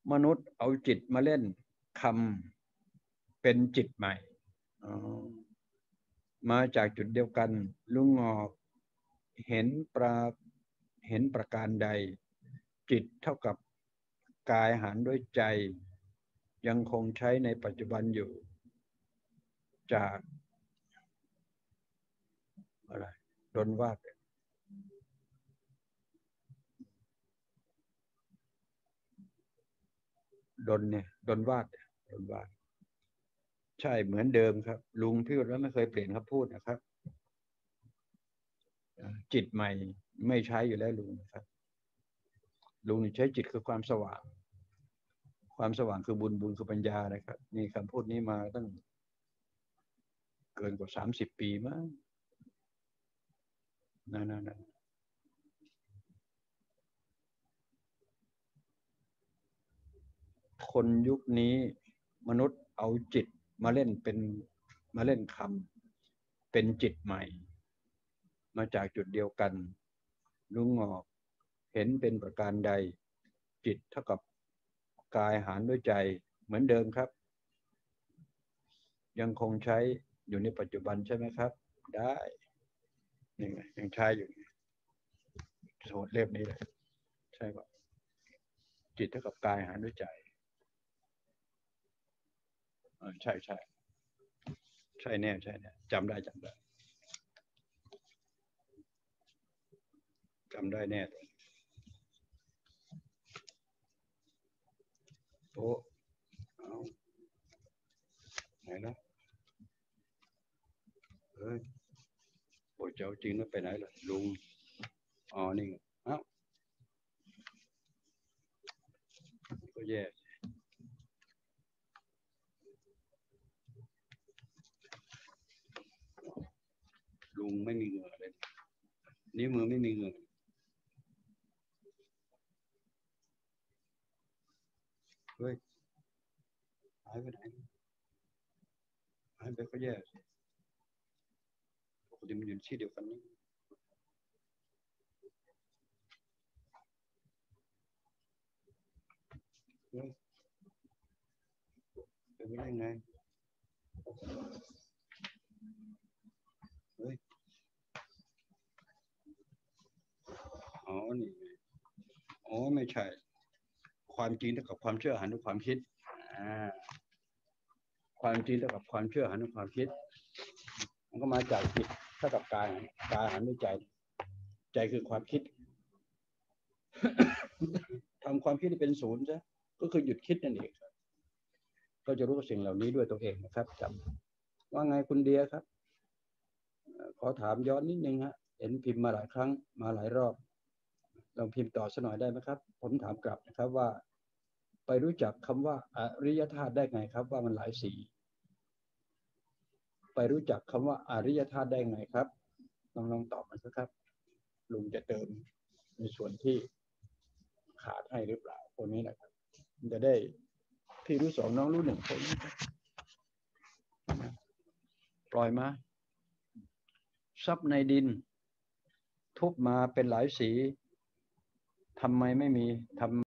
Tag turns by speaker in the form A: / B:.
A: มนุษย์เอาจิตมาเล่นคำเป็นจิตใหม่มาจากจุดเดียวกันลุงงอกเห็นประการใดจิตเท่ากับกายหารด้วยใจยังคงใช้ในปัจจุบันอยู่จากอะไรดลวาดดลวาดใช่เหมือนเดิมครับลุงพูดแล้วไม่เคยเปลี่ยนคำพูดนะครับจิตใหม่ไม่ใช้อยู่แล้วลุงนะครับลุงใช้จิตคือความสว่างคือบุญคือปัญญานะครับนี่คำพูดนี้มาตั้งเกินกว่า30 ปีมั้งนั่นคนยุคนี้มนุษย์เอาจิตมาเล่นคำเป็นจิตใหม่มาจากจุดเดียวกันลุงงอกเห็นเป็นประการใดจิตเท่ากับกายหารด้วยใจเหมือนเดิมครับยังคงใช้อยู่ในปัจจุบันใช่ไหมครับได้นี่ไงยังใช้อยู่โสดเล่มนี้เลยใช่ป่ะจิตเท่ากับกายหารด้วยใจใช่แน่จำได้แน่โอ้เอาไหนนะเฮ้ยโอ้เจ้าจริงแล้วไปไหนล่ะลุงอ๋อนี่เอ้าก็แย่ลุงไม่มีเหงื่อเลยนิ้วมือไม่มีเหงื่อเฮ้ยหายไปไหนหายไปก็แย่ปกติมันอยู่ที่เดียวกันนี่เฮ้ยเป็นไปได้ไงเฮ้ยอ๋อนี่อ๋อไม่ใช่ความจริงเท่ากับความเชื่อหันด้วยความคิดอ่าความจริงเท่ากับความเชื่อหันด้วยความคิดมันก็มาจากจิตเท่ากับกายหันด้วยใจใจคือความคิดทำความคิดให้เป็นศูนย์ซะก็คือหยุดคิดนั่นเองก็จะรู้สิ่งเหล่านี้ด้วยตัวเองนะครับจำว่าไงคุณเดียครับขอถามย้อนนิดนึงฮะเห็นพิมพ์มาหลายครั้งมาหลายรอบลองพิมพ์ต่อสักหน่อยได้ไหมครับผมถามกลับนะครับว่าไปรู้จักคำว่าอริยธาตุได้ไงครับว่ามันหลายสีไปรู้จักคำว่าอริยธาตุได้ไงครับลองตอบมาสักครับลุงจะเติมในส่วนที่ขาดให้หรือเปล่าคนนี้นะครับจะได้พี่รู้2น้องรู้1คนปล่อยมาทรัพย์ในดินทุบมาเป็นหลายสีทำไมไม่มีทำ